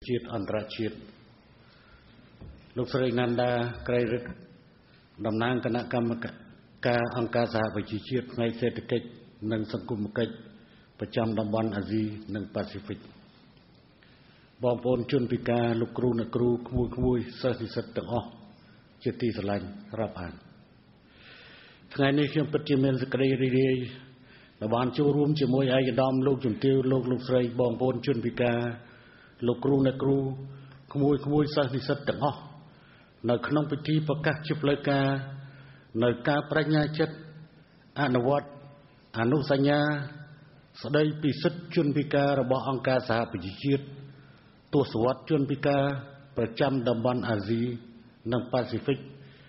ជាតិអន្តរជាតិលោកស្រីណាន់ដាក្រៃរិទ្ធតំណាងគណៈកម្មការអង្គការសហប្រជាជាតិផ្នែកសេដ្ឋកិច្ចនិងសង្គមគិច្ចប្រចាំតំបន់អាស៊ីនិងប៉ាស៊ីហ្វិកបងប្អូនជនពិការលោកគ្រូអ្នកគ្រូក្មួយសិស្សនិស្សិតទាំងអស់ជាទីស្រឡាញ់រាប់អានថ្ងៃនេះខ្ញុំពិតជាមានសេចក្តីរីករាយដែលបានចូលរួមជាមួយឯកឧត្តមលោកជំទាវលោកស្រីបងប្អូនជនពិការលោកគ្រូអ្នកគ្រូក្មួយសិស្សនិស្សិតទាំងអស់នៅក្នុងពិធីប្រកាសជាផ្លូវការនៅការបញ្ញាចិត្តអនុវត្តអនុសញ្ញាស្តីពីសិទ្ធិជនពិការរបស់អង្គការសហប្រជាជាតិទស្សវត្សជនពិការប្រចាំតំបន់អាស៊ីនិងប៉ាស៊ីហ្វិក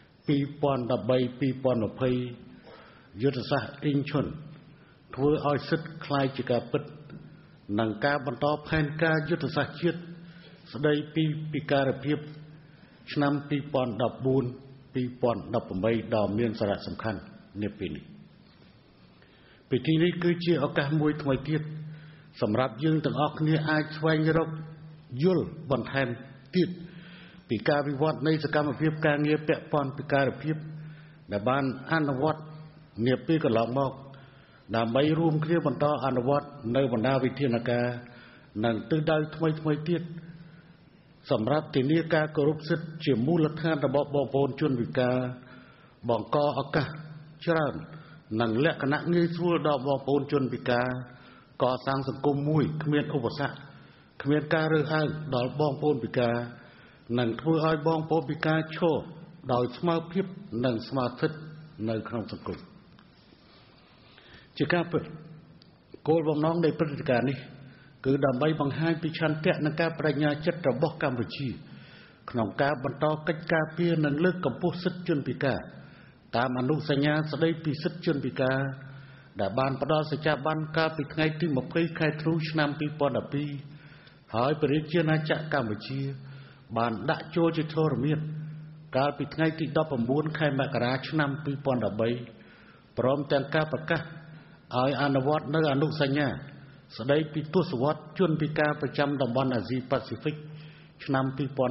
2013-2020យុទ្ធសាស្ត្រអ៊ីងឈុនធ្វើឲ្យសិទ្ធិคล้ายជាការពិតនិងការបន្តផែនការយុទ្ធសាស្ត្រជាតិស្តីពីពិការភាពឆ្នាំ 2014-2018 ដ៏មានសារៈសំខាន់នាពេលនេះពិធីនេះគឺជាឱកាសមួយថ្មីទៀតសម្រាប់យើងទាំងអស់គ្នាអាចស្វែងរកយល់បន្ថែមទៀតពីការវិវត្តនៃសកម្មភាពការងារពាក់ព័ន្ធពិការភាពដែលបានអនុវត្តនាពេលកន្លងមកដើម្បីរួមគ្នាបន្តអនុវត្តនៅបណ្ដាវិធានការនិងទិសដៅថ្មីទៀតសម្រាប់ធានាការគោរពសិទ្ធិជាមូលដ្ឋានរបស់បងប្អូនជនពិការបង្កឱកាសច្រើននិងលក្ខណៈងាយស្រួលដល់បងប្អូនជនពិការកសាងសង្គមមួយគ្មានឧបសគ្គគ្មានការរើសអើងដល់បងប្អូនពិការនិងធ្វើឲ្យបងប្អូនពិការឈរដោយស្មើភាពនិងស្មើសិទ្ធិនៅក្នុងសង្គមជាការពិតគោលបំណងនៃព្រឹត្តិការណ៍នេះគឺដើម្បីបង្ហាញពីឆន្ទៈនិងការបដិញ្ញាចិត្តរបស់កម្ពុជាក្នុងការបន្តកិច្ចការពារនិងលើកកម្ពស់សិទ្ធិជនពិការតាមអនុសញ្ញាស្តីពីសិទ្ធិជនពិការដែលបានផ្ដល់សច្ចាប័នកាលពីថ្ងៃទី20ខែធ្នូឆ្នាំ2012ហើយព្រះរាជាណាចក្រកម្ពុជាបានដាក់ចូលជាធរមានកាលពីថ្ងៃទី19ខែមករាឆ្នាំ2013ព្រមទាំងការប្រកាសឲ្យអនុវត្តនៅអនុសញ្ញាស្តីពីទស្សវត្សជនពិការប្រចាំតំបន់អាស៊ីប៉ាស៊ីហ្វិកឆ្នាំ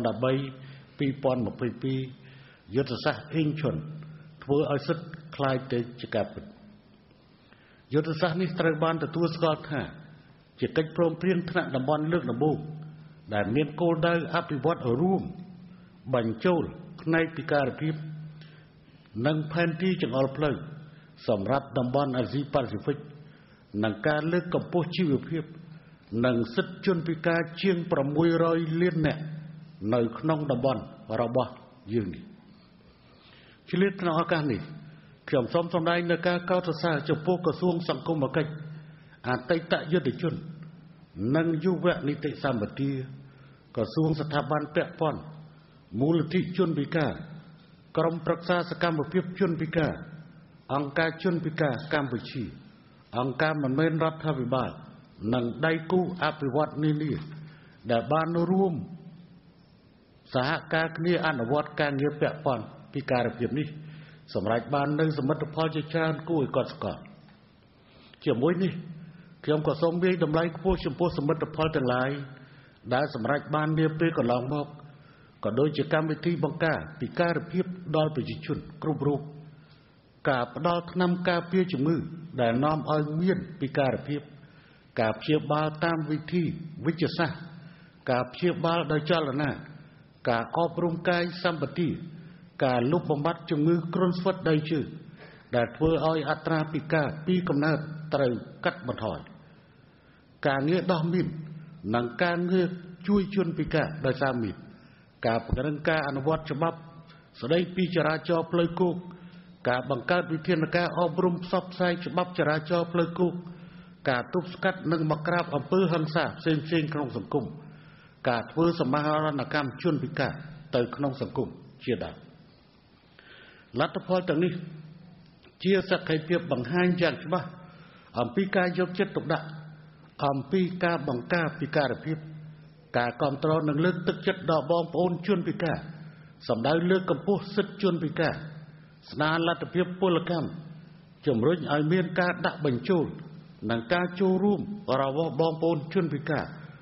2013-2022យុទ្ធសាស្ត្រអ៊ីងឈុនធ្វើឲ្យសិទ្ធិคล้ายទៅជាការពិតយុទ្ធសាស្ត្រនេះត្រូវបានទទួលស្គាល់ថាជាកិច្ចព្រមព្រៀងថ្នាក់តំបន់លើកដំបូងដែលមានគោលដៅអភិវឌ្ឍរួមបញ្ចូលផ្នែកពិការភាពនិងផែនទីចង្អុលផ្លូវសម្រាប់តំបន់អាស៊ីប៉ាស៊ីហ្វិកនិងការលើកកម្ពស់ជីវភាពនិងសិទ្ធិជនពិការជាង600លាននាក់នៅក្នុងតំបន់របស់យើងនេះឆ្លៀតក្នុងឱកាសនេះខ្ញុំសូមសម្ដែងនូវការកោតសរសើរចំពោះក្រសួងសង្គមគិច្ចអតីតយុទ្ធជននិងយុវនីតិសម្បទាក្រសួងស្ថាប័នពាក់ព័ន្ធមូលនិធិជនពិការក្រុមប្រឹក្សាសកម្មភាពជនពិការអង្គការជនពិការកម្ពុជាអង្គការមិនមែនរដ្ឋាភិបាលនិងដៃគូអភិវឌ្ឍនានាដែលបានរួមសហការគ្នាអនុវត្តការងារពាក់ព័ន្ធពិការភាពនេះសម្រាប់បាននូវសមិទ្ធផលជាច្រើនគួរឲ្យកត់សម្គាល់ជាមួយនេះខ្ញុំក៏សូមវាយតម្លៃខ្ពស់ចំពោះសមិទ្ធផលទាំងឡាយដែលសម្រាប់បាននាពេលកន្លងមកក៏ដូចជាកម្មវិធីបង្ការពិការភាពដល់ប្រជាជនគ្រប់រូបការផ្ដល់ថ្នាំការពារជំងឺដែលនាំឲ្យមានពិការភាពការព្យាបាលតាមវិធីវិទ្យាសាស្ត្រការព្យាបាលដោយចលនាការអប់រំកាយសម្បទាការលុបបំបាត់ជំងឺគ្រុនស្វិតដៃជើងដែលធ្វើឲ្យអត្រាពិការពីកំណើតត្រូវកាត់បន្ថយការងារដោះមាននិងការងារជួយជនពិការដោយសារមានការពង្រឹងការអនុវត្តច្បាប់ស្តីពីចរាចរណ៍ផ្លូវគោកការបង្កើតវិធានការអប់រំផ្សព្វផ្សាយច្បាប់ចរាចរណ៍ផ្លូវគោកការទប់ស្កាត់និងបង្ក្រាបអំពើហិង្សាផ្សេងក្នុងសង្គមការធ្វើសមាហរណកម្មជនពិការទៅក្នុងសង្គមជាដើមលទ្ធផលទាំងនេះជាសក្ខីភាពបង្ហាញយ៉ាងច្បាស់អំពីការយកចិត្តទុកដាក់អំពីការបង្ការពិការភាពការគ្រប់គ្រងនិងលើកទឹកចិត្តដល់បងប្អូនជនពិការសម្ដៅលើកកម្ពស់សិទ្ធិជនពិការស្ដារលទ្ធភាពពលកម្មជំរុញឲ្យមានការដាក់បញ្ចូលនិងការចូលរួមរបស់បងប្អូនជនពិការ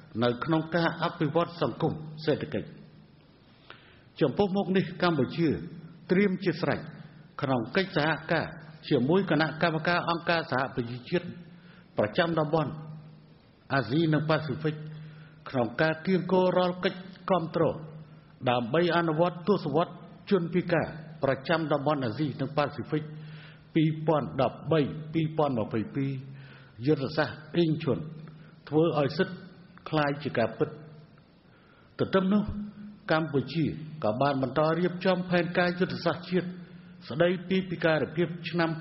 នៅក្នុងការអភិវឌ្ឍសង្គមសេដ្ឋកិច្ចចំពោះមុខនេះកម្ពុជាត្រៀមជាស្រេចក្នុងកិច្ចសហការជាមួយគណៈកម្មការអង្គការសហប្រជាជាតិប្រចាំតំបន់អាស៊ីនិងប៉ាស៊ីហ្វិកក្នុងការគៀងគររាល់កិច្ចគាំទ្រដើម្បីអនុវត្តទស្សវត្សជនពិការប្រចាំតំបន់អាស៊ីនិងប៉ាស៊ីហ្វិក2013-2022យុទ្ធសាស្ត្រអ៊ីងឈុនធ្វើឲ្យសិទ្ធិคล้ายជាការពិតទន្ទឹមនោះកម្ពុជាក៏បានបន្តរៀបចំផែនការយុទ្ធសាស្ត្រជាតិស្ដីពីពិការភាពឆ្នាំ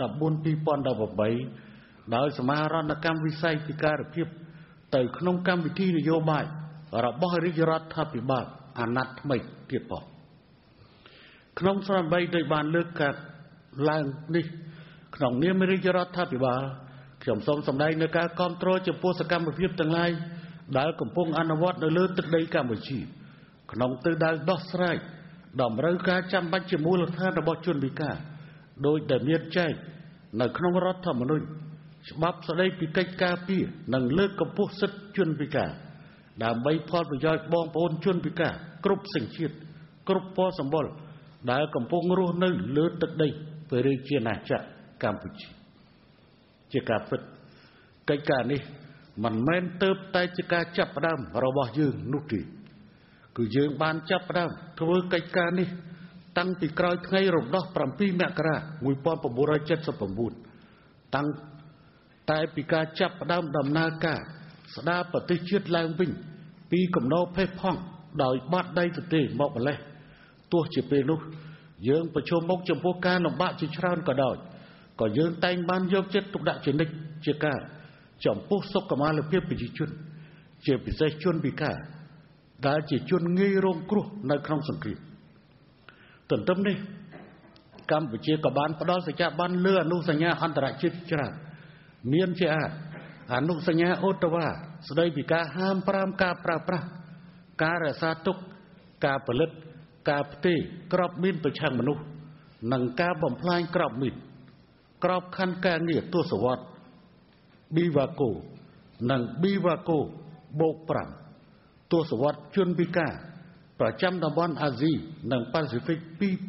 2014-2018ដោយសមាហរណកម្មវិស័យពិការភាពទៅក្នុងកម្មវិធីនយោបាយរបស់រាជរដ្ឋាភិបាលអាណត្តិថ្មីទៀតផងក្នុងស្ថានភាពដោយបានលើកកាត់ឡើងនេះក្នុងនាមរាជរដ្ឋាភិបាលខ្ញុំសូមសម្ដែងនូវការគាំទ្រចំពោះសកម្មភាពទាំងឡាយដែលកំពុងអនុវត្តនៅលើទឹកដីកម្ពុជាក្នុងទិសដៅដោះស្រាយតម្រូវការចាំបាច់ជាមូលដ្ឋានរបស់ជនពិការដោយដែលមានចែងនៅក្នុងរដ្ឋធម្មនុញ្ញច្បាប់ស្តីពីកិច្ចការពារនិងលើកកម្ពស់សិទ្ធិជនពិការដើម្បីផលប្រយោជន៍បងប្អូនជនពិការគ្រប់សញ្ជាតិគ្រប់ពណ៌សម្បុរដែលកំពុងរស់នៅលើទឹកដីព្រះរាជាណាចក្រកម្ពុជាជាការពិតកិច្ចការនេះមិនមែនទៅតែជាការចាប់ផ្ដើមរបស់យើងនោះទេគឺយើងបានចាប់ផ្ដើមធ្វើកិច្ចការនេះតាំងពីក្រោយថ្ងៃរំដោះ7មករា1979តាំងតែពីការចាប់ផ្ដើមដំណើរការស្ដារប្រទេសជាតិឡើងវិញពីគំនរផេះផង់ដោយបាត់ដៃទទេមកម្លេះទោះជាពេលនោះយើងប្រឈមមុខចំពោះការលំបាកជាច្រើនក៏ដោយក៏យើងតែងបានយកចិត្តទុកដាក់ជានិច្ចជាការចំពោះសុខុមាលភាពប្រជាជនជាពិសេសជនពិការដែលជាជនងាយរងគ្រោះនៅក្នុងសង្គ្រាមទន្ទឹមនេះកម្ពុជាក៏បានផ្ដល់សច្ចាប័នលើអនុសញ្ញាអន្តរជាតិច្រើនមានជាអនុសញ្ញាអូតាវ៉ាស្ដីពីការហាម5ការប្រើប្រាស់ការរក្សាទុកការផលិតការផ្ទេរគ្រាប់មីនប្រឆាំងមនុស្សនិងការបំផ្លាញគ្រាប់មីនក្របខ័ណ្ឌការងារទស្សវត្សប៊ីវ៉ាកូនិងប៊ីវ៉ាកូបូក5ទស្សវត្សជនពិការប្រចាំតំបន់អាស៊ីនិងប៉ាស៊ីហ្វិក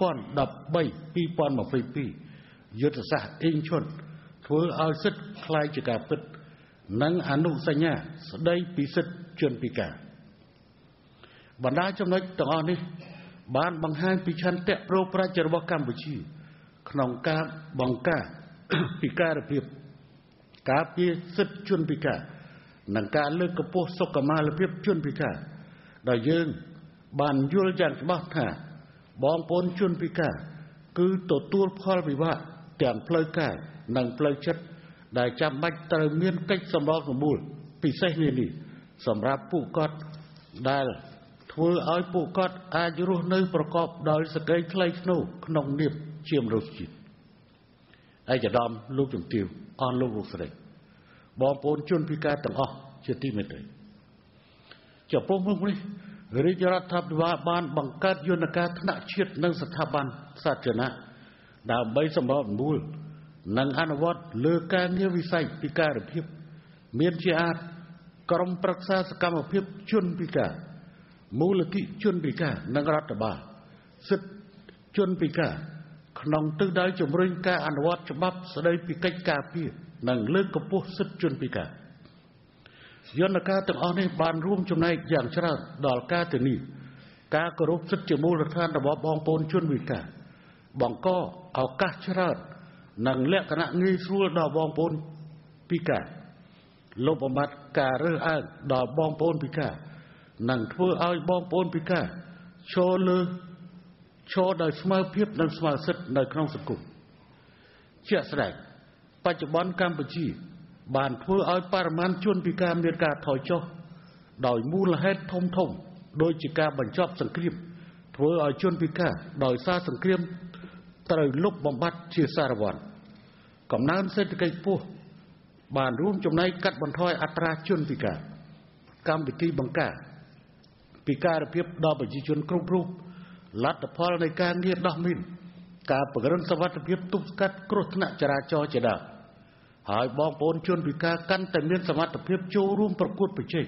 2013-2022យុទ្ធសាស្ត្រអ៊ីងឈុនធ្វើឲ្យសិទ្ធិคล้ายជាការពិតនិងអនុសញ្ញាស្ដីពីសិទ្ធិជនពិការបណ្ដាចំណុចទាំងអស់នេះបានបង្ហាញពីឆន្ទៈប្រូប្រាជ្ញរបស់កម្ពុជាក្នុងការបង្ការពិការភាពការពារសិទ្ធិជនពិការនិងការលើកកម្ពស់សុខុមាលភាពជនពិការដោយយើងបានយល់យ៉ាងច្បាស់ថាបងប្អូនជនពិការគឺទទួលផលវិបាកទាំងផ្លូវកាយនិងផ្លូវចិត្តដែលចាំបាច់ត្រូវមានកិច្ចសម្របសម្រួលពិសេសនេះសម្រាប់ពួកគាត់ដែលធ្វើឲ្យពួកគាត់អាចរស់នៅប្រកបដោយសេចក្តីថ្លៃថ្នូរក្នុងនាមជាមនុស្សជាតិឯកឧត្តមលោកជំទាវអស់លោកស្រីបងប្អូនជនពិការទាំងអស់ជាទីមេត្រីចំពោះមុខនេះរាជរដ្ឋាភិបាលបានបង្កើតយន្តការថ្នាក់ជាតិនិងស្ថាប័នសាធារណៈដើម្បីសម្របសម្រួលនិងអនុវត្តលើការងារវិស័យពិការភាពមានជាក្រុមប្រឹក្សាសកម្មភាពជនពិការមូលនិធិជនពិការនិងរដ្ឋបាលសិទ្ធិជនពិការក្នុងទិសដៅជំរុញការអនុវត្តច្បាប់ស្តីពីកិច្ចការពារនិងលើកកម្ពស់សិទ្ធិជនពិការយន្តការទាំងអស់នេះបានរួមចំណែកយ៉ាងច្រើនដល់ការធានាការគោរពសិទ្ធិជាមូលដ្ឋានរបស់បងប្អូនជនពិការបង្កឱកាសច្រើននិងលក្ខណៈងាយស្រួលដល់បងប្អូនពិការលុបបំបាត់ការរើសអើងដល់បងប្អូនពិការនិងធ្វើឲ្យបងប្អូនពិការឈរដោយស្មើភាពនិងស្មើសិទ្ធិនៅក្នុងសង្គមជាក់ស្ដែងបច្ចុប្បន្នកម្ពុជាបានធ្វើឲ្យបរិមាណជនពិការមានការថយចុះដោយមូលហេតុធំដូចជាការបញ្ចប់សង្គ្រាមធ្វើឲ្យជនពិការដោយសារសង្គ្រាមត្រូវលុបបំបាត់ជាសារវ័នកំណើនសេដ្ឋកិច្ចខ្ពស់បានរួមចំណែកកាត់បន្ថយអត្រាជនពិការកម្មវិធីបង្ការពិការភាពដល់ប្រជាជនគ្រប់រូបលទ្ធផលនៃការងារដោះមីនការពង្រឹងសុវត្ថិភាពទប់ស្កាត់គ្រោះថ្នាក់ចរាចរណ៍ជាដើមហើយបងប្អូនជនពិការកាន់តែមានសមត្ថភាពចូលរួមប្រកួតប្រជែង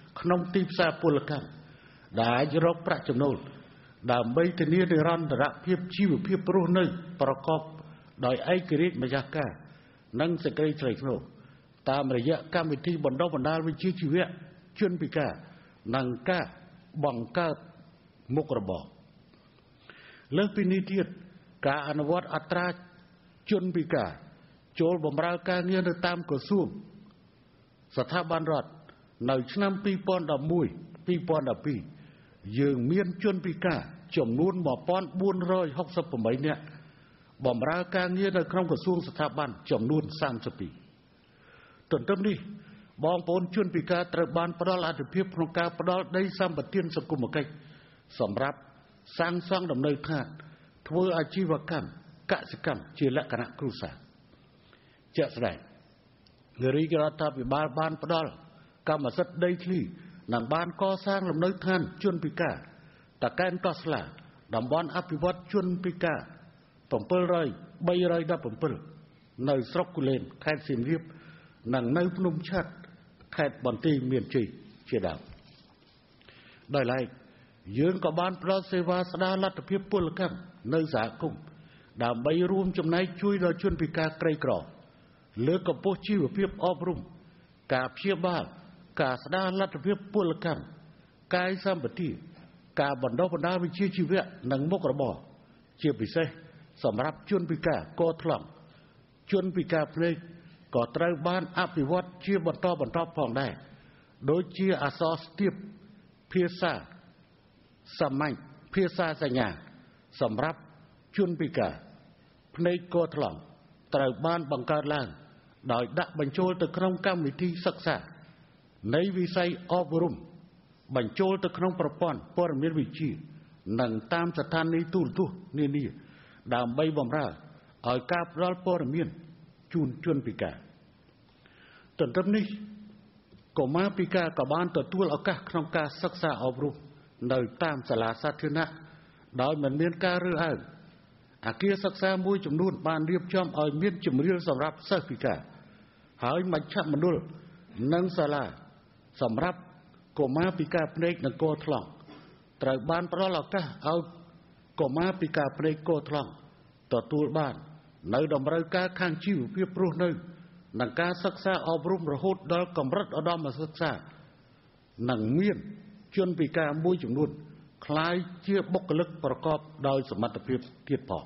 ក្នុងទីផ្សារពលកម្មដែលអាចរកប្រាក់ចំណូលដើម្បីធានានិរន្តរភាពជីវភាពរស់នៅប្រកបដោយឯករាជ្យម្ចាស់ការនិងសេចក្តីថ្លៃថ្នូរតាមរយៈកម្មវិធីបណ្ដុះបណ្ដាលវិជ្ជាជីវៈជនពិការនិងការបង្កើតមុខរបរលើសពីនេះទៀតការអនុវត្តអត្រាជនពិការចូលបម្រើការងារនៅតាមក្រសួងស្ថាប័នរដ្ឋនៅឆ្នាំ2011-2012យើងមានជនពិការចំនួន1468នាក់បម្រើការងារនៅក្នុងក្រសួងស្ថាប័នចំនួន32ទន្ទឹមនេះបងប្អូនជនពិការត្រូវបានផ្ដល់អាទិភាពក្នុងការផ្ដល់ដីសម្បត្តិសង្គមគិច្ចសម្រាប់សាងសង់ដំណើរការធ្វើអាជីវកម្មកសិកម្មជាលក្ខណៈគ្រួសារជាក់ស្ដែងរាជរដ្ឋាភិបាលបានផ្ដល់កម្មសិទ្ធិដីធ្លីនិងបានកសាងលំនៅឋានជនពិការតាកែនកោះស្លាតំបន់អភិវឌ្ឍជនពិការ317នៅស្រុកគូលែនខេត្តសៀមរាបនិងនៅភ្នំឆាត់ខេត្តបន្ទាយមានជ័យជាដើមដោយឡែកយើងក៏បានផ្ដល់សេវាស្ដារលទ្ធភាពពលកម្មនៅសហគមន៍ដើម្បីរួមចំណែកជួយដល់ជនពិការក្រីក្រលើកកម្ពស់ជីវភាពអប់រំការព្យាបាលការស្ដារលទ្ធភាពពលកម្មកាយសម្បទាការបណ្ដុះបណ្ដាលវិជ្ជាជីវៈនិងមុខរបរជាពិសេសសម្រាប់ជនពិការកថ្លង់ជនពិការភ្នែកក៏ត្រូវបានអភិវឌ្ឍជាបន្តផងដែរដូចជាអក្សរស្ទាបភាសាសាមញ្ញភាសាសញ្ញាសម្រាប់ជនពិការភ្នែកកថ្លង់ត្រូវបានបង្កើតឡើងដោយដាក់បញ្ចូលទៅក្នុងកម្មវិធីសិក្សានៃវិស័យអប់រំបញ្ចូលទៅក្នុងប្រព័ន្ធព័ត៌មានវិទ្យានិងតាមស្ថានីយទូរទស្សន៍នានាដើម្បីបម្រើឲ្យការផ្ដល់ព័ត៌មានជូនជនពិការទន្ទឹមនេះកុមារពិការក៏បានទទួលឱកាសក្នុងការសិក្សាអប់រំនៅតាមសាលាសាធារណៈដោយមិនមានការរើសអើងអគារសិក្សាមួយចំនួនបានរៀបចំឲ្យមានជម្រាលសម្រាប់សិស្សពិការហើយមជ្ឈមណ្ឌលនិងសាលាសម្រាប់កុមារពិការភ្នែកនិងកថ្លង់ត្រូវបានផ្ដល់ឱកាសឲ្យកុមារពិការភ្នែកកថ្លង់ទទួលបាននៅតម្រូវការខាងជីវភាពរស់នៅនិងការសិក្សាអប់រំរហូតដល់កម្រិតឧត្តមសិក្សានិងមានជនពិការមួយចំនួនคล้ายជាបុគ្គលិកប្រកបដោយសមត្ថភាពទៀតផង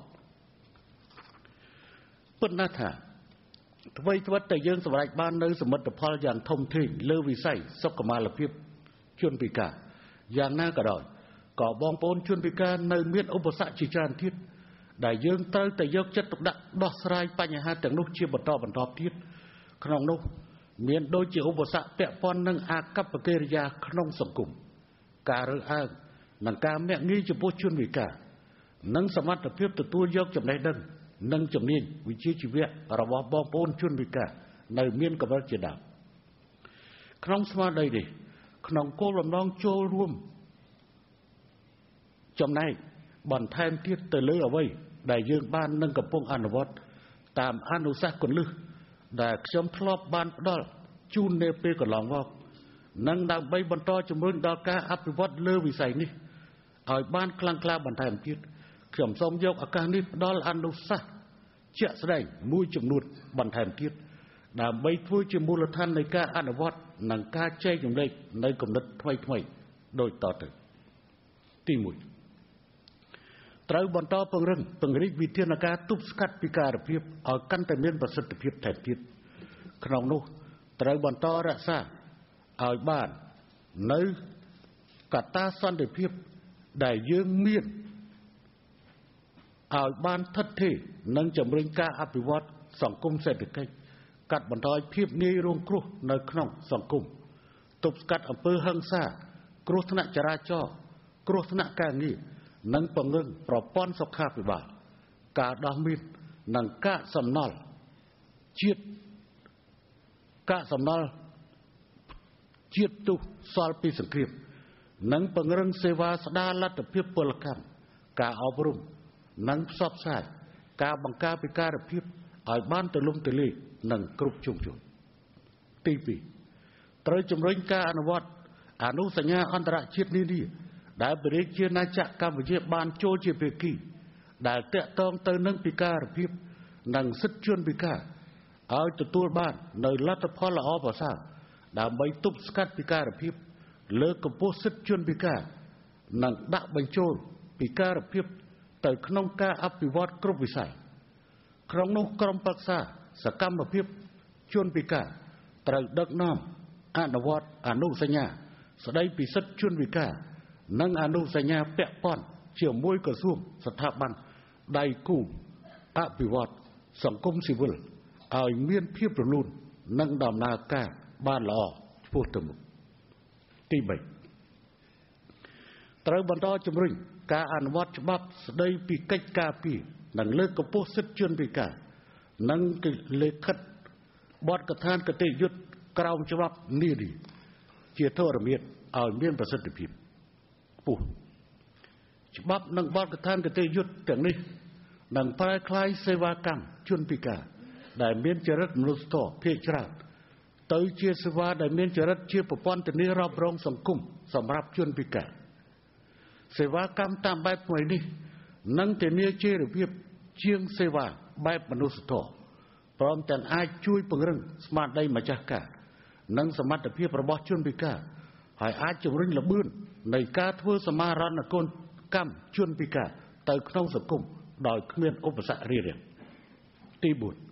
ប៉ុន្តែថាអ្វីតែយើងសម្រេចបាននៅសមិទ្ធផលយ៉ាងធំធេងលើវិស័យសុខុមាលភាពជនពិការយ៉ាងណាក៏ដោយក៏បងប្អូនជនពិការនៅមានឧបសគ្គជាច្រើនទៀតដែលយើងត្រូវតែយកចិត្តទុកដាក់ដោះស្រាយបញ្ហាទាំងនោះជាបន្តទៀតក្នុងនោះមានដូចជាឧបសគ្គពាក់ព័ន្ធនឹងអាកប្បកិរិយាក្នុងសង្គមការរើសអើងនិងការមាក់ងាយចំពោះជនពិការនិងសមត្ថភាពទទួលយកចំណេះដឹងនិងជំនាញវិជ្ជាជីវៈរបស់បងប្អូនជនពិការនៅមានកម្រិតជាដើមក្នុងស្មារតីនេះក្នុងគោលបំណងចូលរួមចំណែកបន្ថែមទៀតទៅលើអ្វីដែលយើងបាននឹងកំពុងអនុវត្តតាមអនុសាសន៍គន្លឹះដែលខ្ញុំធ្លាប់បានផ្ដល់ជូននៅពេលកន្លងមកនិងដើម្បីបន្តជំរុញដល់ការអភិវឌ្ឍលើវិស័យនេះឲ្យបានខ្លាំងក្លាបន្ថែមទៀតខ្ញុំសូមយកឱកាសនេះផ្ដល់អនុសាសន៍ជាក់ស្ដែងមួយចំនួនបន្ថែមទៀតដើម្បីធ្វើជាមូលដ្ឋាននៃការអនុវត្តនិងការចែករំលែកនៅគំនិតថ្មីដូចតទៅទី1ត្រូវបន្តពង្រឹងពង្រីកវិធានការទប់ស្កាត់ពិការភាពឲ្យកាន់តែមានប្រសិទ្ធភាពថែមទៀតក្នុងនោះត្រូវបន្តរក្សាឲ្យបាននៅកត្តាសន្តិភាពដែលយើងមានឲ្យបានថិតថេរនិងជំរុញការអភិវឌ្ឍសង្គមសេដ្ឋកិច្ចកាត់បន្ថយភាពងាយរងគ្រោះនៅក្នុងសង្គមទប់ស្កាត់អំពើហិង្សាគ្រោះថ្នាក់ចរាចរណ៍គ្រោះថ្នាក់ការងារនិងពង្រឹងប្រព័ន្ធសុខាភិបាលការដោះមាននិងកាកសំណល់ជាតិទុះសល់ពីសង្គ្រាមនិងពង្រឹងសេវាស្ដារលទ្ធភាពពលកម្មការអប់រំនិងផ្សព្វផ្សាយការបង្ការពិការភាពឲ្យបានទូលំទូលាយនិងគ្រប់ជ្រុងជ្រោយទី2ត្រូវជំរុញការអនុវត្តอนุสัญญาอันตรជាតិនេះដែលបរិយាជាណាចក្រកម្ពុជាបានចូលជាភាគីដែលតាក់ទងទៅនឹងពិការភាពនិងសិទ្ធិជនពិការឲ្យទទួលបាននៅលទ្ធផលល្អប្រសើរដើម្បីទប់ស្កាត់ពិការភាពលើកកម្ពស់សិទ្ធិជនពិការនិងដាក់បញ្ចូលពិការភាពទៅក្នុងការអភិវឌ្ឍគ្រប់វិស័យក្នុងនោះក្រុមប្រឹក្សាសកម្មភាពជនពិការត្រូវដឹកនាំអនុវត្តអនុសញ្ញាស្តីពីសិទ្ធិជនពិការនិងអនុសញ្ញាពាក់ព័ន្ធជាមួយក្រសួងស្ថាប័នដៃគូអភិវឌ្ឍសង្គមស៊ីវិលឲ្យមានភាពរលូននិងដំណើរការបានល្អឆ្ពោះទៅមុខទី3ត្រូវបន្តជំរុញការអនុវត្តច្បាប់ស្តីពីកិច្ចការពារនិងលើកកម្ពស់សិទ្ធិជនពិការនិងលិខិតបទកថាគតិយុត្តក្រោមច្បាប់នានាជាធរមានឲ្យមានប្រសិទ្ធភាពខ្ពស់ច្បាប់និងបទកថាគតិយុត្តទាំងនេះនឹងប្រែក្លាយសេវាកម្មជនពិការដែលមានចរិតមនុស្សធម៌ភាគច្រើនទៅជាសេវាដែលមានចរិតជាប្រព័ន្ធធានារ៉ាប់រងសង្គមសម្រាប់ជនពិការសេវាកម្មតាមបែបថ្មីនេះនឹងធានាជារបៀបជាងសេវាបែបមនុស្សធម៌ព្រមទាំងអាចជួយពង្រឹងស្មារតីម្ចាស់ការនិងសមត្ថភាពរបស់ជនពិការហើយអាចជំរុញល្បឿននៃការធ្វើសមាហរណកម្មជនពិការទៅក្នុងសង្គមដោយគ្មានឧបសគ្គរារាំងទី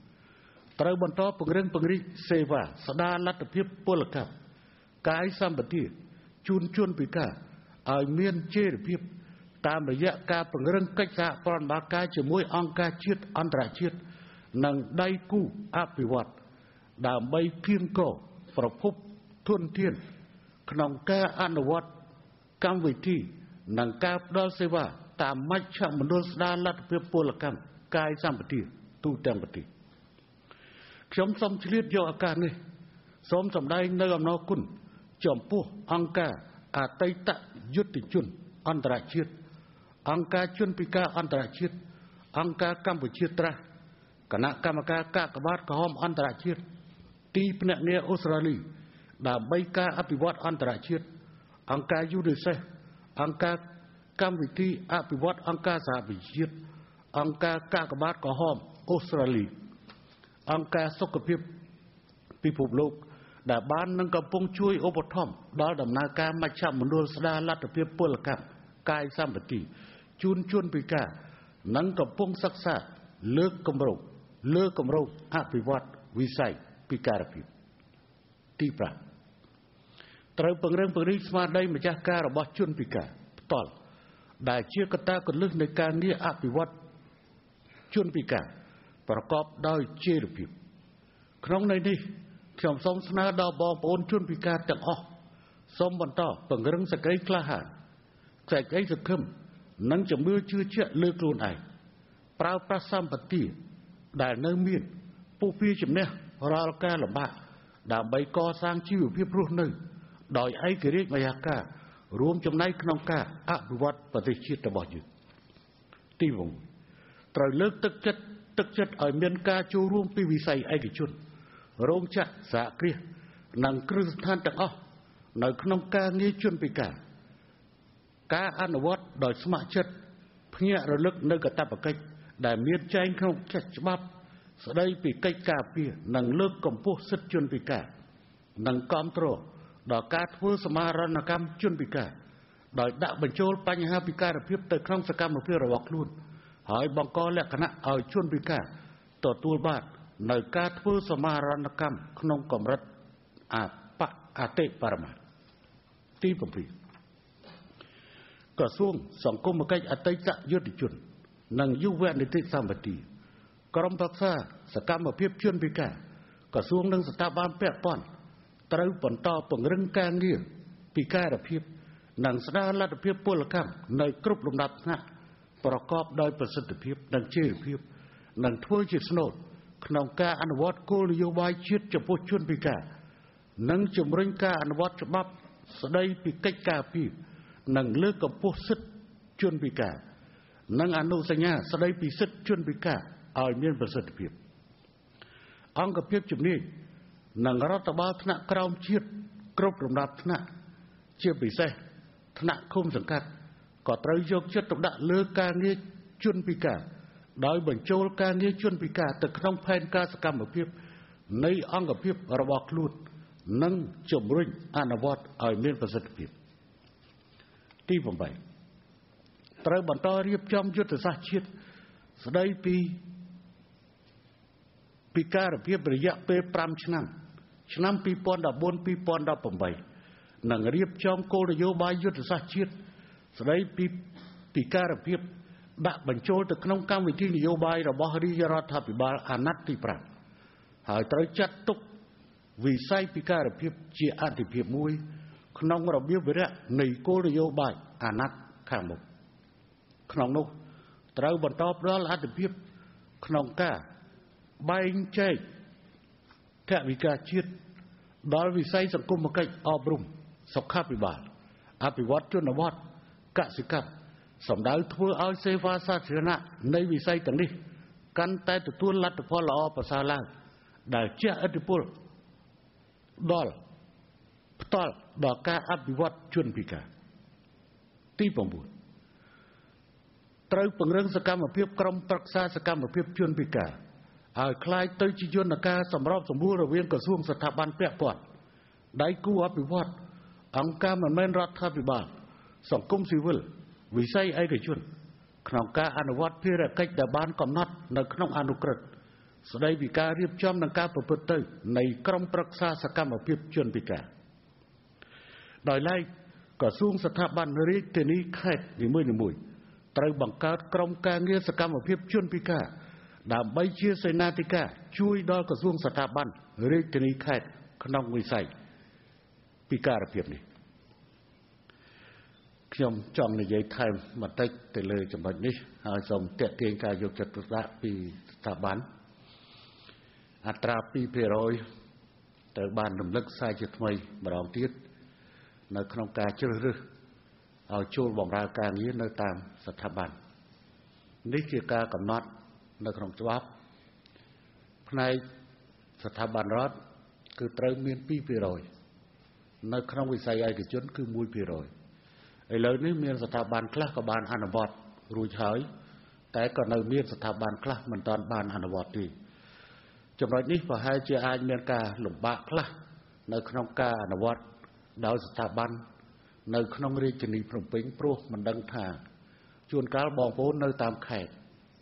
4ត្រូវបន្តពង្រឹងពង្រីកសេវាស្ដារលទ្ធភាពពលកម្មកាយសម្បទាជូនជនពិការឲ្យមានចីរភាពតាមរយៈការពង្រឹងកិច្ចសហប្រតិបត្តិការជាមួយអង្គការជាតិអន្តរជាតិនិងដៃគូអភិវឌ្ឍដើម្បីគៀងគរប្រភពធនធានក្នុងការអនុវត្តកម្មវិធីនិងការផ្ដល់សេវាតាមមជ្ឈមណ្ឌលស្ដារលទ្ធភាពពលកម្មកាយសម្បទាទូទាំងប្រទេសខ្ញុំសូមឆ្លៀតយកឱកាសនេះសូមសម្ដែងនៅអំណរគុណចំពោះអង្គការអតីតយុទ្ធជនអន្តរជាតិអង្គការជនពិការអន្តរជាតិអង្គការកម្ពុជាត្រាស់គណៈកម្មការកាកបាទក្រហមអន្តរជាតិទីភ្នាក់ងារអូស្ត្រាលីដើម្បីការអភិវឌ្ឍអន្តរជាតិអង្គការ UNICEF អង្គការកម្មវិធីអភិវឌ្ឍអង្គការសហប្រជាជាតិអង្គការកាកបាទក្រហមអូស្ត្រាលីអង្គការសុខភាពពិភពលោកដែលបាននឹងកំពុងជួយឧបត្ថម្ភដល់ដំណើរការមជ្ឈមណ្ឌលស្ដារលទ្ធភាពពលកម្មកាយសម្បទាជូនជនពិការនិងកំពុងសិក្សាលើកកម្រោងអភិវឌ្ឍវិស័យពិការភាពទី5ត្រូវពង្រឹងពង្រីកស្មារតីម្ចាស់ការរបស់ជនពិការផ្ទាល់ដែលជាកត្តាគន្លឹះនៃការងារអភិវឌ្ឍជនពិការប្រកបដោយចីរភាពក្នុងន័យនេះខ្ញុំសូមស្នើដល់បងប្អូនជនពិការទាំងអស់សូមបន្តពង្រឹងសេចក្តីក្លាហានសេចក្តីសង្ឃឹមនិងជំនឿជឿជាក់លើខ្លួនឯងប្រើប្រាស់សម្បទាដែលនៅមានពុះពៀជំនះរាល់ការលំបាកដើម្បីកសាងជីវភាពរស់នៅដោយឯករាជ្យមហាការរួមចំណែកក្នុងការអភិវឌ្ឍប្រទេសជាតិរបស់យើងទី6ត្រូវលើកទឹកចិត្តឲ្យមានការចូលរួមពីវិស័យឯកជនរោងចក្រសហគ្រាសនិងគ្រឹះស្ថានទាំងអស់នៅក្នុងការងារជនពិការការអនុវត្តដោយស្ម័គ្រចិត្តភ្ញាក់រលឹកនៅកាតព្វកិច្ចដែលមានចែងក្នុងច្បាប់ស្តីពីកិច្ចការពារនិងលើកកម្ពស់សិទ្ធិជនពិការនិងគាំទ្រដល់ការធ្វើសមាហរណកម្មជនពិការដោយដាក់បញ្ចូលបញ្ហាពិការភាពទៅក្នុងសកម្មភាពរបស់ខ្លួនហើយបង្កលក្ខណៈឲ្យជនពិការទទួលបាននៅការធ្វើសមាហរណកម្មក្នុងកម្រិតអតិបរមាទី7ក្រសួងសង្គមគិច្ចអតីតយុទ្ធជននិងយុវនីតិសម្បទាក្រុមប្រឹក្សាសកម្មភាពជនពិការក្រសួងនិងស្ថាប័នពាក់ព័ន្ធត្រូវបន្តពង្រឹងការងារពិការភាពនិងស្ដារលទ្ធភាពពលកម្មនៅគ្រប់លំដាប់ថ្នាក់ប្រកបដោយប្រសិទ្ធភាពនិងចីរភាពនិងធ្វើជាស្នូលក្នុងការអនុវត្តគោលនយោបាយជាតិចំពោះជនពិការនិងជំរុញការអនុវត្តច្បាប់ស្តីពីកិច្ចការពារនិងលើកកម្ពស់សិទ្ធិជនពិការនិងអនុសញ្ញាស្តីពីសិទ្ធិជនពិការឲ្យមានប្រសិទ្ធភាពអង្គភាពជំនាញនិងរដ្ឋបាលថ្នាក់ក្រោមជាតិគ្រប់លំដាប់ថ្នាក់ជាពិសេសថ្នាក់ឃុំសង្កាត់ក៏ត្រូវយកចិត្តទុកដាក់លើការងារជនពិការដោយបញ្ចូលការងារជនពិការទៅក្នុងផែនការសកម្មភាពនៃអង្គភាពរបស់ខ្លួននិងជំរុញអនុវត្តឲ្យមានប្រសិទ្ធភាពទី8ត្រូវបន្តរៀបចំយុទ្ធសាស្ត្រជាតិស្ដីពីពិការភាពរយៈពេល5ឆ្នាំឆ្នាំ 2014-2018 និងរៀបចំគោលនយោបាយយុទ្ធសាស្ត្រជាតិស្ដីពីពិការភាពដាក់បញ្ចូលទៅក្នុងកម្មវិធីនយោបាយរបស់រាជរដ្ឋាភិបាលអាណត្តិទី5ហើយត្រូវចាត់ទុកវិស័យពិការភាពជាអាទិភាពមួយក្នុងរបៀបវិរៈនៃគោលនយោបាយអាណត្តិខាងមុខក្នុងនោះត្រូវបន្តផ្ដល់អាទិភាពក្នុងការបែងចែកថវិកាជាតិដល់វិស័យសង្គមគិច្ចអប់រំសុខាភិបាលអភិវឌ្ឍជនបទកសិកម្មសម្ដៅធ្វើឲ្យសេវាសាធារណៈនៃវិស័យទាំងនេះកាន់តែទទួលលទ្ធផលល្អប្រសើរឡើងដែលជះឥទ្ធិពលដល់ផ្ទាល់ដល់ការអភិវឌ្ឍជនពិការទី9ត្រូវពង្រឹងសកម្មភាពក្រុមប្រឹក្សាសកម្មភាពជនពិការឲ្យคล้ายទៅជាយន្តការសម្របសម្រួលរវាងក្រសួងស្ថាប័នពាក់ព័ន្ធដៃគូអភិវឌ្ឍអង្គការមិនមែនរដ្ឋាភិបាលសង្គមស៊ីវិលវិស័យឯកជនក្នុងការអនុវត្តភារកិច្ចដែលបានកំណត់នៅក្នុងអនុក្រឹត្យស្ដីពីការរៀបចំនិងការប្រព្រឹត្តទៅនៃក្រុមប្រឹក្សាសកម្មភាពជនពិការដោយឡែកក្រសួងស្ថាប័នរាជធានីខេត្តនីមួយៗត្រូវបង្កើតក្រុមការងារសកម្មភាពជនពិការដើម្បីជាសេនាធិការជួយដល់ក្រសួងស្ថាប័នរាជធានីខេត្តក្នុងវិស័យពិការភាពនេះខ្ញុំចង់និយាយថែមបន្តិចទៅលើចំណុចនេះហើយសូមទាក់ទាញការយកចិត្តទុកដាក់ពីស្ថាប័នអត្រា 2% ត្រូវបានរំលឹកខ្សែជាថ្មីម្ដងទៀតនៅក្នុងការជ្រើសរើសឲ្យចូលបម្រើការងារនៅតាមស្ថាប័ននេះជាការកំណត់នៅក្នុងច្បាប់ផ្នែកស្ថាប័នរដ្ឋគឺត្រូវមាន 2% នៅក្នុងវិស័យឯកជនគឺ 1%ឥឡូវនេះមានស្ថាប័នខ្លះក៏បានអនុវត្តរួចហើយតែក៏នៅមានស្ថាប័នខ្លះមិនទាន់បានអនុវត្តទេចំណុចនេះប្រហែលជាអាចមានការលំបាកខ្លះនៅក្នុងការអនុវត្តដោយស្ថាប័ននៅក្នុងរាជធានីភ្នំពេញព្រោះមិនដឹងថាជួនកាលបងប្អូននៅតាមខេត្ត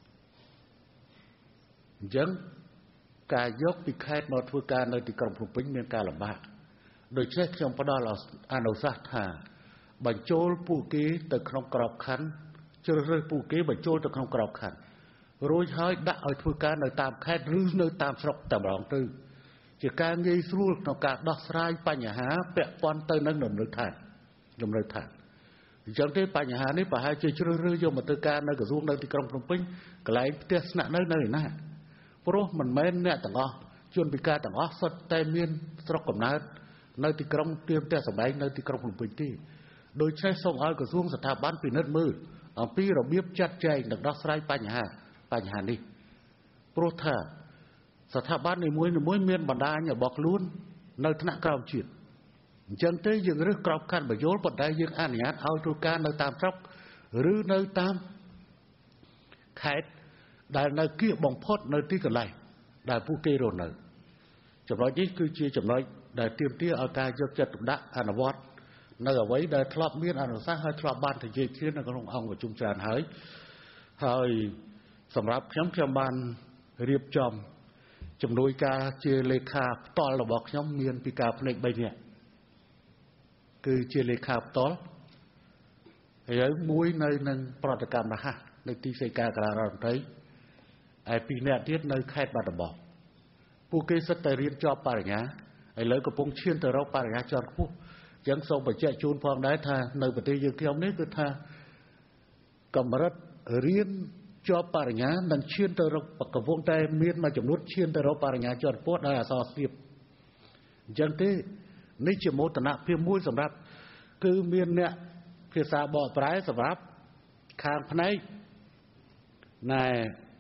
អញ្ចឹងការយកពីខេត្តមកធ្វើការនៅទីក្រុងភ្នំពេញមានការលំបាកដូច្នេះខ្ញុំផ្ដល់អនុសាសន៍ថាបញ្ចូលពួកគេទៅក្នុងក្របខ័ណ្ឌជ្រើសរើសពួកគេបញ្ចូលទៅក្នុងក្របខ័ណ្ឌរួចហើយដាក់ឲ្យធ្វើការនៅតាមខេត្តឬនៅតាមស្រុកតែម្ដងទៅជាការងាយស្រួលក្នុងការដោះស្រាយបញ្ហាពាក់ព័ន្ធទៅនឹងលំនៅឋានអញ្ចឹងទេបញ្ហានេះប្រហែលជាជ្រើសរើសយកមកធ្វើការនៅក្រសួងនៅទីក្រុងភ្នំពេញកន្លែងផ្ទះស្នាក់នៅឯណាព្រោះមិនមែនអ្នកទាំងអស់ជនពិការទាំងអស់សុទ្ធតែមានស្រុកកំណើតនៅទីក្រុងទៀមផ្ទះសម្បែងនៅទីក្រុងភ្នំពេញទេដូច្នេះសូមឲ្យក្រសួងស្ថាប័នពិនិត្យមើលអំពីរបៀបចាត់ចែងនិងដោះស្រាយបញ្ហានេះព្រោះថាស្ថាប័ននីមួយៗមានបណ្ដាញរបស់ខ្លួននៅថ្នាក់ក្រោមជាតិអញ្ចឹងទេយើងរើសក្របខ័ណ្ឌបញ្យលប៉ុន្តែយើងអនុញ្ញាតឲ្យធ្វើការនៅតាមស្រុកឬនៅតាមខេត្តដែលនៅគៀកបំផុតនៅទីកន្លែងដែលពួកគេរស់នៅចំណុចនេះគឺជាចំណុចដែលទាមទារឲ្យការយកចិត្តទុកដាក់អនុវត្តនៅអ្វីដែលធ្លាប់មានអនុសាសន៍ហើយធ្លាប់បាននិយាយគ្នានៅក្នុងអង្គប្រជុំច្រើនហើយសម្រាប់ខ្ញុំបានរៀបចំជំនួយការជាលេខាផ្ទាល់របស់ខ្ញុំមានពីការភ្នែក3នាក់គឺជាលេខាផ្ទាល់ហើយមួយនៅនឹងប្រតិកម្មរហ័សនៅទីស្តីការការដ្ឋមន្ត្រីហើយ2នាក់ទៀតនៅខេត្តបាត់ដំបងពួកគេសិតតែរៀនជាប់បរិញ្ញាឥឡូវកំពុងឈានទៅរកបរិញ្ញាជាន់ខ្ពស់អញ្ចឹងសូមបញ្ជាក់ជូនផងដែរថានៅប្រទេសយើងខ្ញុំនេះគឺថាកម្រិតរៀនជាប់បរិញ្ញានឹងឈានទៅរកកំពុងតែមានមួយចំនួនឈានទៅរកបរិញ្ញាជាន់ខ្ពស់ដោយអក្សរស្ទាបអញ្ចឹងទេនេះជាមោទនភាពមួយសម្រាប់គឺមានអ្នកភាសាបកប្រែសម្រាប់ខាងផ្នែកណែ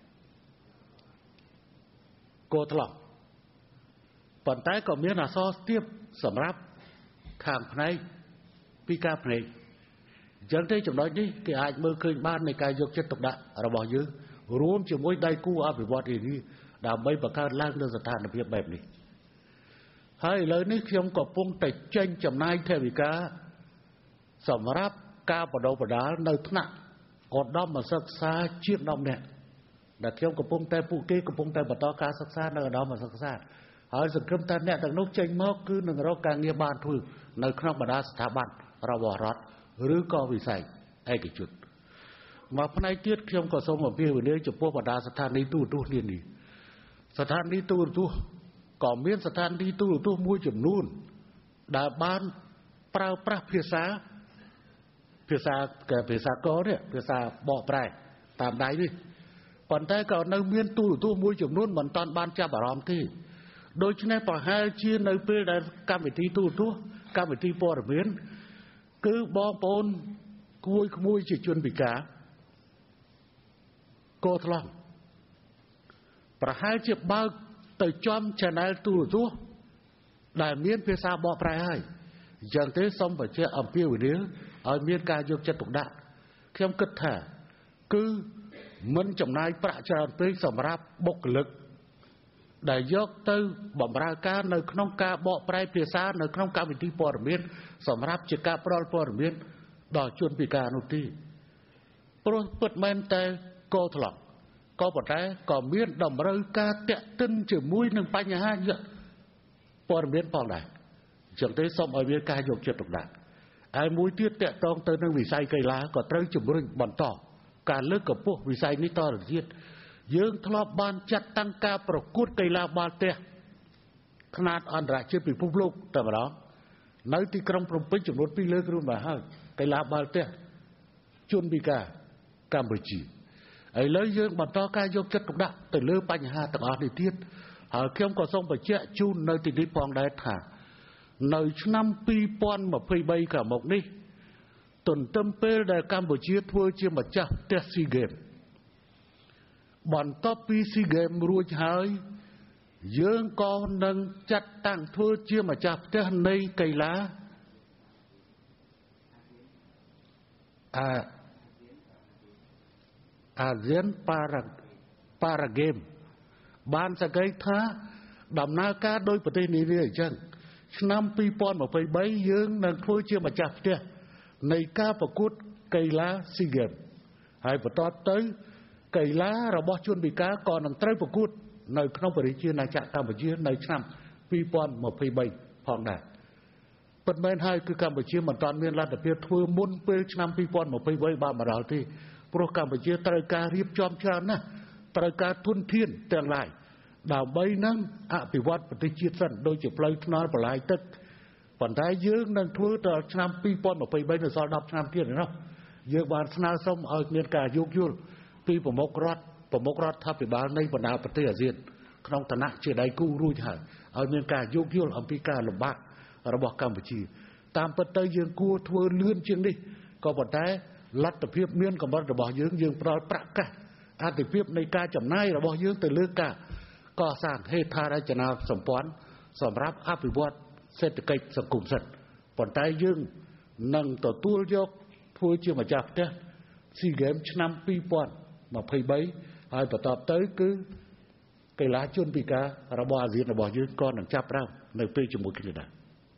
កោថ្លង់ប៉ុន្តែក៏មានអក្សរស្ទាបសម្រាប់ខាងផ្នែកពីការភ្នែកចឹងទេចំណុចនេះគេអាចមើលឃើញបាននៃការយកចិត្តទុកដាក់របស់យើងរួមជាមួយដៃគូអភិវឌ្ឍន៍នេះដើម្បីបង្កើតឡើងនូវស្ថានភាពបែបនេះហើយឥឡូវនេះខ្ញុំក៏កំពុងតែចេញចំណាយថវិកាសម្រាប់ការបដិបដាលនៅថ្នាក់ឧត្តមសិក្សាជាតិ10នាក់ដែលខ្ញុំកំពុងតែពួកគេកំពុងតែបន្តការសិក្សានៅឧត្តមសិក្សាហើយសង្ឃឹមថាអ្នកទាំងនោះចេញមកគឺនឹងរកការងារបានធ្វើនៅក្នុងបណ្ដាស្ថាប័នរបស់រដ្ឋឬក៏វិស័យឯកជនមកផ្នែកទៀតខ្ញុំក៏សូមអំពាវនាវចំពោះបណ្ដាស្ថានីយទូរទស្សន៍នេះស្ថានីយទូរទស្សន៍ក៏មានស្ថានីយទូរទស្សន៍មួយចំនួនដែលបានប្រើប្រាស់ភាសាកនេះភាសាបកប្រែតាមដៃនេះប៉ុន្តែក៏នៅមានទូរទស្សន៍មួយចំនួនមិនតាន់បានចាប់អារម្មណ៍ទេដូច្នេះប្រហែលជានៅពេលដែលកម្មវិធីទូរទស្សន៍កម្មវិធីព័ត៌មានគឺបងប្អូនក្មួយជាជនពិការក៏ឆ្លងប្រហែលជាបើកទៅចំ channel ទូរទស្សន៍ដែលមានភាសាបកប្រែហើយអញ្ចឹងទេសូមបញ្ជាក់អំពាវនាវឲ្យមានការយកចិត្តទុកដាក់ខ្ញុំគិតថាគឺមិនចំណាយប្រាក់ច្រើនពេកសម្រាប់បុគ្គលិកដែលយកទៅបម្រើការនៅក្នុងការបកប្រែភាសានៅក្នុងកម្មវិធីព័ត៌មានសម្រាប់ជាការផ្ដល់ព័ត៌មានដល់ជនពិការនោះទេព្រោះពិតមែនតែក៏ឆ្លងក៏ប៉ុន្តែក៏មានតម្រូវការតាក់ទិនជាមួយនឹងបញ្ហាព័ត៌មានផងដែរអញ្ចឹងទេសូមឲ្យមានការយកចិត្តទុកដាក់ហើយមួយទៀតតាក់ទងទៅនឹងវិស័យកីឡាក៏ត្រូវជំរុញបន្តការលើកកម្ពស់វិស័យនេះតទៅទៀតយើងធ្លាប់បានចាត់តាំងការប្រកួតកីឡាបាល់ទះខ្នាតអន្តរជាតិពិភពលោកតែម្ដងនៅទីក្រុងភ្នំពេញចំនួន2លើករួមមកហើយកីឡាបាល់ទះជនពិការកម្ពុជាឥឡូវយើងបន្តការយកចិត្តទុកដាក់ទៅលើបញ្ហាទាំងអស់នេះទៀតហើយខ្ញុំក៏សូមបញ្ជាក់ជូននៅទីនេះផងដែរថានៅឆ្នាំ2023ខាងមុខនេះទន្ទឹមពេលដែលកម្ពុជាធ្វើជាម្ចាស់ផ្ទះស៊ីហ្គេមបន្ទាប់ពីស៊ីហ្គេមរួចហើយយើងក៏នឹងចាត់តាំងធ្វើជាម្ចាស់ផ្ទះនៃកីឡាអាស៊ានប៉ារ៉ាហ្គេមបានសង្កេតថាដំណើរការដោយប្រទេសនានាអញ្ចឹងឆ្នាំ2023យើងនឹងធ្វើជាម្ចាស់ផ្ទះនៃការប្រកួតកីឡាស៊ីហ្គេមហើយបន្តទៅកីឡារបស់ជនពិការក៏នឹងត្រូវប្រកួតនៅក្នុងប្រជាជាតិណាចក្រកម្ពុជានៅឆ្នាំ2023ផងដែរប៉ុន្តែហើយគឺកម្ពុជាមិនទាន់មានលទ្ធភាពធ្វើមុនពេលឆ្នាំ2023បានមកដល់ទេព្រោះកម្ពុជាត្រូវការរៀបចំច្រើនណាស់ត្រូវការទុនធានទាំងឡាយដើម្បីនឹងអភិវឌ្ឍប្រទេសជាតិសិនដូចជាផ្លូវថ្នល់បន្លាយទឹកប៉ុន្តែយើងនឹងធ្វើដល់ឆ្នាំ2023នៅសល់10ឆ្នាំទៀតឯណោះយើងបានស្នើសុំឲ្យមានការយោគយល់ពីប្រមុខរដ្ឋាភិបាលនៃបណ្ដាប្រទេសអាស៊ានក្នុងឋានៈជាដៃគូរួចហើយឲ្យមានការយោគយល់អំពីការលំបាករបស់កម្ពុជាតាមពិតទៅយើងគួរធ្វើលឿនជាងនេះក៏ប៉ុន្តែលទ្ធភាពមានកម្រិតរបស់យើងផ្ដល់ប្រាក់កាសអតិភិបនៃការចំណាយរបស់យើងទៅលើការកសាងហេដ្ឋារចនាសម្ព័ន្ធសម្រាប់អភិវឌ្ឍសេដ្ឋកិច្ចសង្គមសិទ្ធិប៉ុន្តែយើងនឹងទទួលយកធ្វើជាម្ចាស់ផ្ទះស៊ីហ្គេមឆ្នាំ2023ហើយបន្តទៅគឺកីឡាជនពិការរបស់អាស៊ានរបស់យើងក៏នឹងចាប់ផ្ដើមនៅពេលជាមួយគ្នាដែរ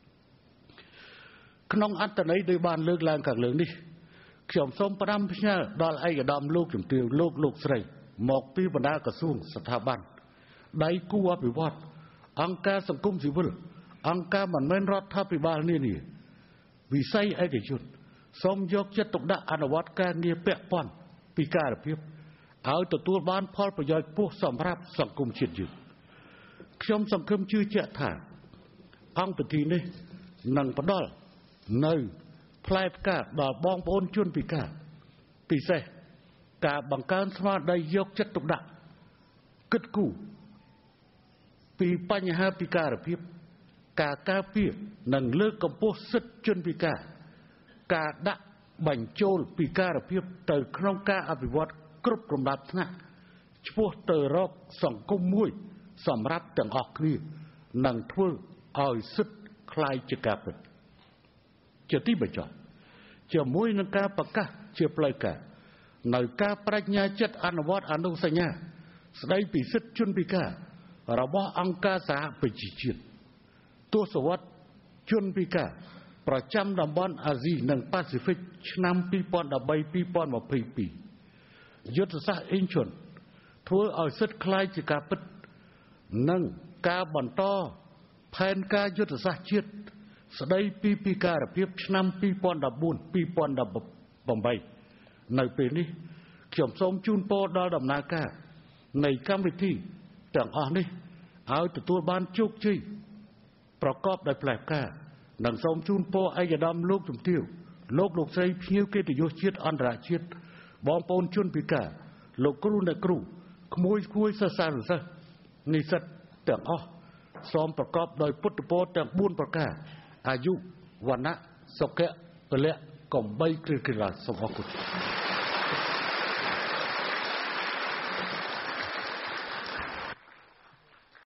ក្នុងអត្ថន័យដែលបានលើកឡើងខាងលើនេះខ្ញុំសូមផ្ដាំផ្ញើដល់ឯកឧត្តមលោកជំទាវលោកស្រីមកពីបណ្ដាក្រសួងស្ថាប័នដៃគូអភិវឌ្ឍអង្គការសង្គមស៊ីវិលអង្គការមិនមែនរដ្ឋាភិបាលនានាវិស័យឯកជនសូមយកចិត្តទុកដាក់អនុវត្តការងារពាក់ព័ន្ធពីការភាពឲ្យទទួលបានផលប្រយោជន៍ខ្ពស់សម្រាប់សង្គមជាតិយើងខ្ញុំសង្ឃឹមជឿជាក់ថាអង្គពិធីនេះនឹងផ្ដល់នៅផ្លែផ្កាដល់បងប្អូនជនពិការពិសេសការបង្កើនស្មារតីយកចិត្តទុកដាក់គិតគូរពីបញ្ហាពិការភាពការការពារនិងលើកកម្ពស់សិទ្ធិជនពិការការដាក់បញ្ចូលពិការភាពទៅក្នុងការអភិវឌ្ឍគ្រប់លំដាប់ថ្នាក់ឆ្ពោះទៅរកសង្គមមួយសម្រាប់ទាំងអស់គ្នានិងធ្វើឲ្យសិទ្ធិคล้ายជាការពិតជាទីបញ្ចប់ជាមួយនឹងការប្រកាសជាផ្លូវការនៅការបញ្ញាចិត្តអនុវត្តអនុសញ្ញាស្ដីពីសិទ្ធិជនពិការរបស់អង្គការសហប្រជាជាតិទស្សវត្សជនពិការប្រចាំតំបន់អាស៊ីនិងប៉ាស៊ីហ្វិកឆ្នាំ2013-2022យុទ្ធសាស្ត្រអ៊ីនឈុនធ្វើឲ្យសិទ្ធិខ្លាយជាការពិតនិងការបន្តផែនការយុទ្ធសាស្ត្រជាតិស្ដីពីពិការភាពឆ្នាំ2014-2018នៅពេលនេះខ្ញុំសូមជូនពរដល់ដំណើរការនៃកម្មវិធីទាំងអស់នេះឲ្យទទួលបានជោគជ័យប្រកបដោយផ្លែផ្កានិងសូមជូនពរឯកឧត្តមលោកជំទាវលោកស្រីភ្ញៀវកិត្តិយសជាតិអន្តរជាតិបងប្អូនជនពិការលោកគ្រូអ្នកគ្រូក្មួយសិស្សានុសិស្សនិស្សិតទាំងអស់សូមប្រកបដោយពុទ្ធពរទាំង4ប្រការអាយុវណ្ណៈសុខៈពលៈកំបីគ្រិលគ្រិលាសូមអរគុណ